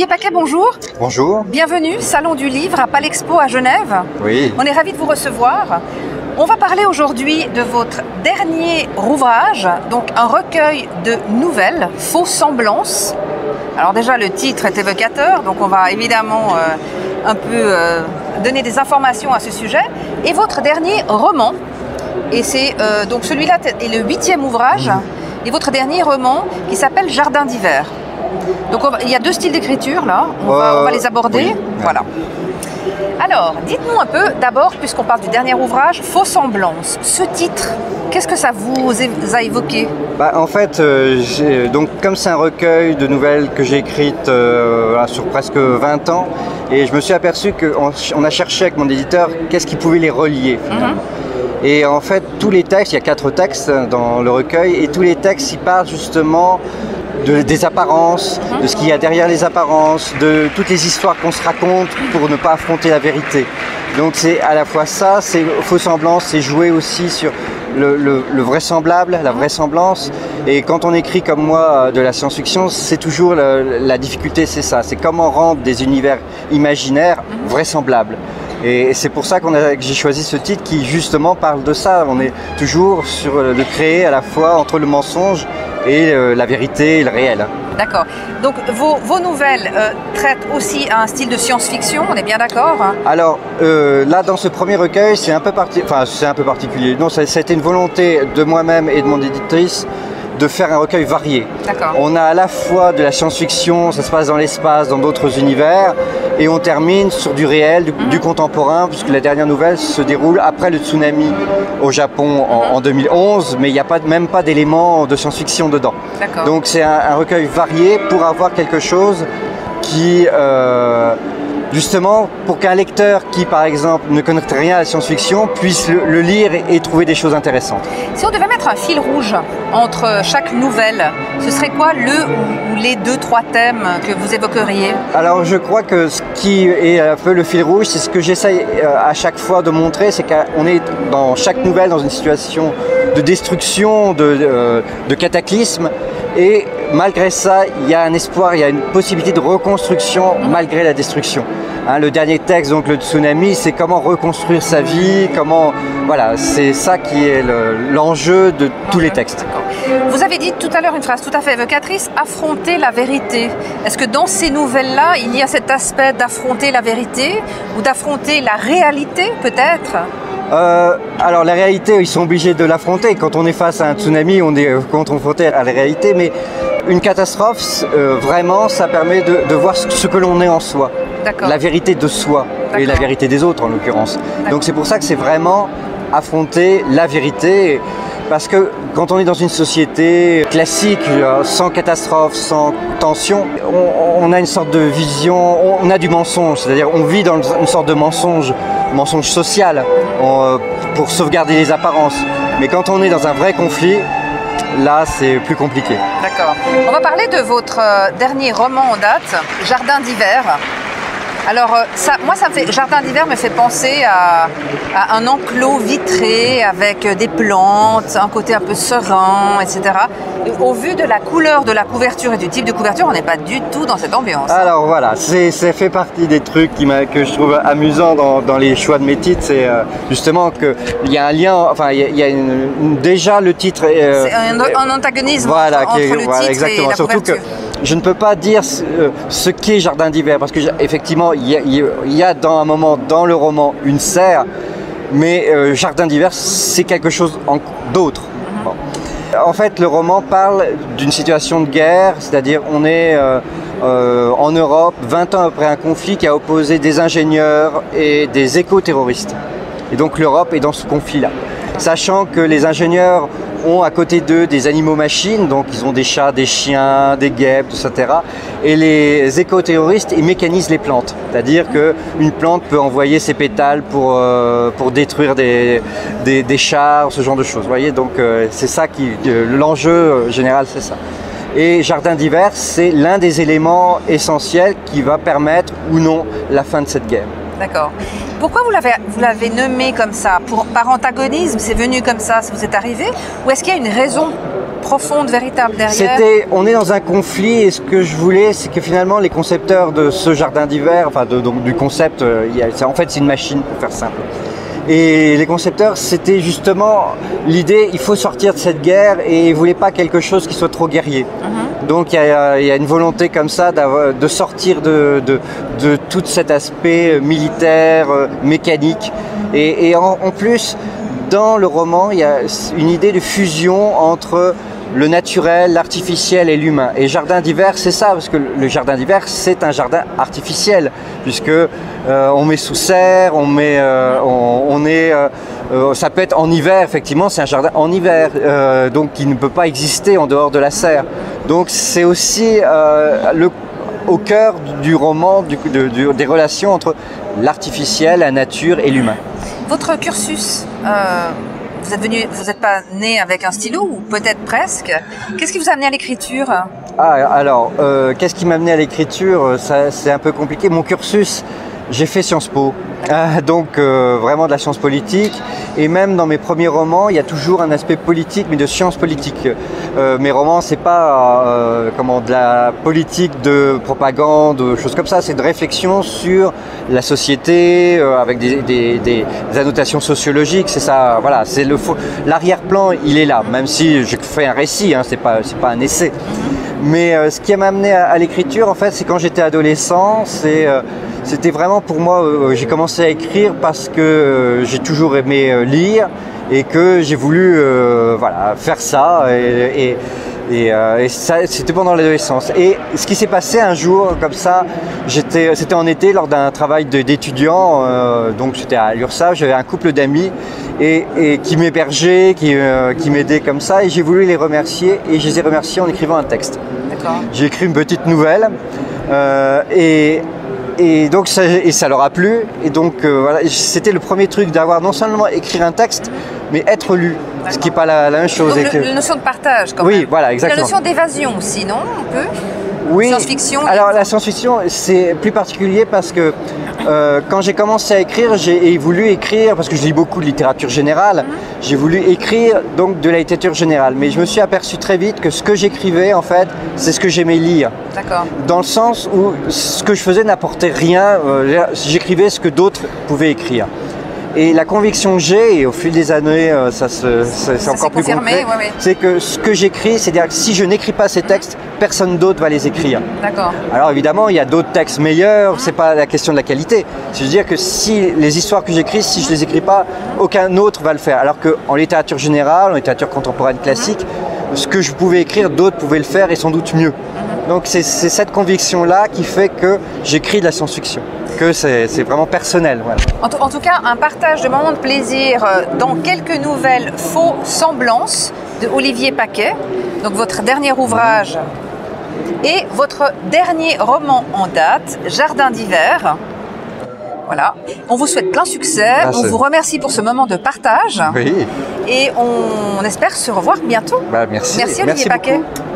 Olivier Paquet, bonjour. Bonjour. Bienvenue, Salon du Livre à Palexpo à Genève. Oui. On est ravis de vous recevoir. On va parler aujourd'hui de votre dernier ouvrage, donc un recueil de nouvelles, Faux semblances. Alors déjà, le titre est évocateur, donc on va évidemment un peu donner des informations à ce sujet. Et votre dernier roman, et c'est donc celui-là est le 8e ouvrage, et votre dernier roman qui s'appelle Jardin d'hiver. Donc il y a deux styles d'écriture là, on va les aborder. Oui. Voilà. Alors, dites-nous un peu d'abord, puisqu'on parle du dernier ouvrage, Faux semblances. Ce titre, qu'est-ce que ça vous a évoqué? En fait, donc, comme c'est un recueil de nouvelles que j'ai écrites sur presque 20 ans, et je me suis aperçu qu'on a cherché avec mon éditeur qu'est-ce qui pouvait les relier finalement. Et en fait, tous les textes, il y a 4 textes dans le recueil, et tous les textes, ils parlent justement des apparences, de ce qu'il y a derrière les apparences, de toutes les histoires qu'on se raconte pour ne pas affronter la vérité. Donc c'est à la fois ça, c'est Faux semblances, c'est jouer aussi sur le vraisemblable, la vraisemblance. Et quand on écrit comme moi de la science-fiction, c'est toujours la difficulté, c'est ça, c'est comment rendre des univers imaginaires vraisemblables. Et c'est pour ça que j'ai choisi ce titre qui justement parle de ça. On est toujours sur de créer à la fois entre le mensonge et la vérité et le réel. D'accord. Donc vos nouvelles traitent aussi un style de science-fiction, on est bien d'accord? Alors là, dans ce premier recueil, c'est un peu particulier. Non, ça a été une volonté de moi-même et de mon éditrice de faire un recueil varié. On a à la fois de la science-fiction, ça se passe dans l'espace, dans d'autres univers, et on termine sur du réel, du contemporain, puisque la dernière nouvelle se déroule après le tsunami au Japon en 2011, mais il n'y a même pas d'éléments de science-fiction dedans. Donc c'est un recueil varié pour avoir quelque chose qui... justement, pour qu'un lecteur qui, par exemple, ne connaît rien à la science-fiction puisse le lire et trouver des choses intéressantes. Si on devait mettre un fil rouge entre chaque nouvelle, ce serait quoi le ou les 2-3 thèmes que vous évoqueriez? Alors, je crois que ce qui est un peu le fil rouge, c'est ce que j'essaye à chaque fois de montrer, c'est qu'on est dans chaque nouvelle dans une situation de destruction, de cataclysme, et malgré ça, il y a un espoir, il y a une possibilité de reconstruction malgré la destruction. Le dernier texte, donc le tsunami, c'est comment reconstruire sa vie, voilà, c'est ça qui est l'enjeu de tous les textes. Vous avez dit tout à l'heure une phrase tout à fait évocatrice, affronter la vérité. Est-ce que dans ces nouvelles-là, il y a cet aspect d'affronter la vérité ou d'affronter la réalité peut-être? Alors la réalité, ils sont obligés de l'affronter. Quand on est face à un tsunami, on est confronté à la réalité, mais une catastrophe, vraiment, ça permet de voir ce que l'on est en soi. La vérité de soi et la vérité des autres en l'occurrence. Donc c'est pour ça que c'est vraiment affronter la vérité. Parce que quand on est dans une société classique, sans catastrophe, sans tension, on a une sorte de vision, on a du mensonge, c'est-à-dire on vit dans une sorte de mensonge social pour sauvegarder les apparences. Mais quand on est dans un vrai conflit, là c'est plus compliqué. D'accord. On va parler de votre dernier roman en date, Jardin d'hiver. Alors, Jardin d'hiver me fait penser à un enclos vitré avec des plantes, un côté un peu serein, etc. Et au vu de la couleur de la couverture et du type de couverture, on n'est pas du tout dans cette ambiance. Alors voilà, ça fait partie des trucs que je trouve amusants dans les choix de mes titres, c'est justement qu'il y a un lien, enfin il y a déjà le titre... c'est un antagonisme entre le titre exactement. Et la Surtout couverture. Que je ne peux pas dire ce qu'est Jardin d'hiver, parce que effectivement, il y a dans un moment dans le roman une serre, mais Jardin d'hiver, c'est quelque chose d'autre. Bon. En fait, le roman parle d'une situation de guerre, c'est-à-dire on est en Europe, 20 ans après un conflit qui a opposé des ingénieurs et des éco-terroristes. Et donc l'Europe est dans ce conflit-là. Sachant que les ingénieurs ont à côté d'eux des animaux-machines, donc ils ont des chats, des chiens, des guêpes, etc. Et les éco-terroristes, ils mécanisent les plantes. C'est-à-dire qu'une plante peut envoyer ses pétales pour détruire des chars, ce genre de choses. Vous voyez, donc c'est ça l'enjeu général, c'est ça. Et Jardin d'hiver, c'est l'un des éléments essentiels qui va permettre ou non la fin de cette guerre. D'accord. Pourquoi vous l'avez nommé comme ça? Par antagonisme, c'est venu comme ça vous est arrivé? Ou est-ce qu'il y a une raison profonde, véritable derrière. On est dans un conflit et ce que je voulais, c'est que finalement les concepteurs de ce jardin d'hiver, enfin donc du concept, en fait c'est une machine pour faire simple. Et les concepteurs, c'était justement l'idée, il faut sortir de cette guerre et ils ne voulaient pas quelque chose qui soit trop guerrier. Donc il y a une volonté comme ça de sortir de tout cet aspect militaire, mécanique. Et en plus, dans le roman, il y a une idée de fusion entre le naturel, l'artificiel et l'humain. Et jardin d'hiver, c'est ça, parce que le jardin d'hiver, c'est un jardin artificiel, puisque on met sous serre, ça peut être en hiver, effectivement, c'est un jardin en hiver, donc qui ne peut pas exister en dehors de la serre. Donc c'est aussi au cœur du roman, des relations entre l'artificiel, la nature et l'humain. Votre cursus, vous n'êtes pas né avec un stylo, ou peut-être presque. Qu'est-ce qui vous a amené à l'écriture? Alors, qu'est-ce qui m'a amené à l'écriture? C'est un peu compliqué. Mon cursus, j'ai fait Sciences Po, donc vraiment de la science politique. Et même dans mes premiers romans, il y a toujours un aspect politique, mais de science politique. Mes romans, c'est pas de la politique de propagande, choses comme ça. C'est de réflexion sur la société, avec des annotations sociologiques. C'est ça, voilà. C'est l'arrière-plan, il est là. Même si je fais un récit, c'est pas un essai. Mais ce qui m'a amené à l'écriture, en fait, c'est quand j'étais adolescent. C'était vraiment pour moi, j'ai commencé à écrire parce que j'ai toujours aimé lire et que j'ai voulu faire ça. Et ça, c'était pendant l'adolescence. Et ce qui s'est passé un jour, comme ça, c'était en été lors d'un travail d'étudiant, donc j'étais à l'URSSAF, j'avais un couple d'amis et qui m'hébergeaient, qui m'aidaient comme ça, et j'ai voulu les remercier, et je les ai remerciés en écrivant un texte. J'ai écrit une petite nouvelle, et donc ça leur a plu, et donc voilà, c'était le premier truc d'avoir non seulement écrire un texte, mais être lu. Ce qui n'est pas la même chose. Donc la notion de partage, quand même. Oui, voilà, exactement. La notion d'évasion aussi, non? Un peu? Oui. Science-fiction. Alors la science-fiction, c'est plus particulier parce que quand j'ai commencé à écrire, j'ai voulu écrire, parce que je lis beaucoup de littérature générale, j'ai voulu écrire donc de la littérature générale. Mais je me suis aperçu très vite que ce que j'écrivais, en fait, c'est ce que j'aimais lire. D'accord. Dans le sens où ce que je faisais n'apportait rien, j'écrivais ce que d'autres pouvaient écrire. Et la conviction que j'ai, et au fil des années, c'est encore plus concret, c'est que ce que j'écris, c'est-à-dire que si je n'écris pas ces textes, personne d'autre va les écrire. D'accord. Alors évidemment, il y a d'autres textes meilleurs, c'est pas la question de la qualité. C'est-à-dire que si les histoires que j'écris, si je les écris pas, aucun autre va le faire. Alors qu'en littérature générale, en littérature contemporaine classique, ce que je pouvais écrire, d'autres pouvaient le faire et sans doute mieux. Donc c'est cette conviction-là qui fait que j'écris de la science-fiction, que c'est vraiment personnel. Voilà. En tout cas, un partage de moments de plaisir dans quelques nouvelles Faux Semblances de Olivier Paquet, donc votre dernier ouvrage et votre dernier roman en date, Jardin d'hiver. Voilà. On vous souhaite plein succès, on vous remercie pour ce moment de partage, oui. Et on espère se revoir bientôt. Merci Olivier Paquet. Beaucoup.